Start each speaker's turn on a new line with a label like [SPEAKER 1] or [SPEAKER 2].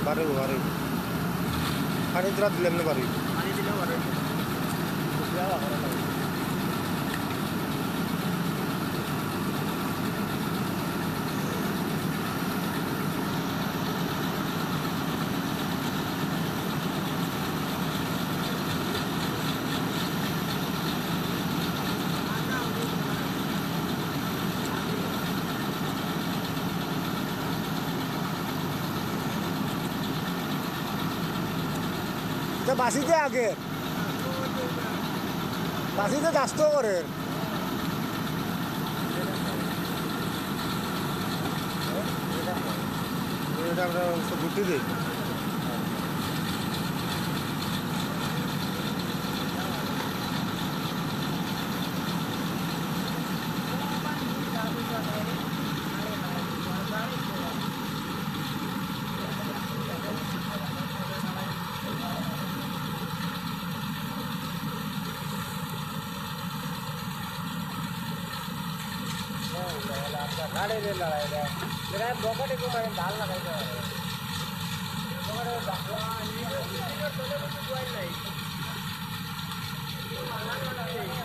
[SPEAKER 1] बारे पानी जरा दिले हमने बारे
[SPEAKER 2] पानी दिले बारे
[SPEAKER 1] तो बासीते आगे बासीते जास्त करे এটা আমরা গুটি দেই गाड़ी ले लड़ाई है मेरा बॉकेट को मैंने डाल लगाई है बॉकेट डाल ये तो नहीं